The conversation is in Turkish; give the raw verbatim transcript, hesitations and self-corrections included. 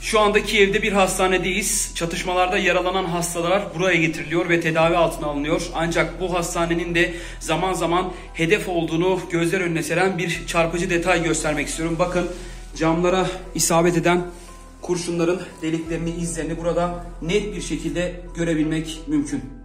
Şu anda Kiev'de bir hastanedeyiz. Çatışmalarda yaralanan hastalar buraya getiriliyor ve tedavi altına alınıyor. Ancak bu hastanenin de zaman zaman hedef olduğunu gözler önüne seren bir çarpıcı detay göstermek istiyorum. Bakın, camlara isabet eden kurşunların deliklerini, izlerini burada net bir şekilde görebilmek mümkün.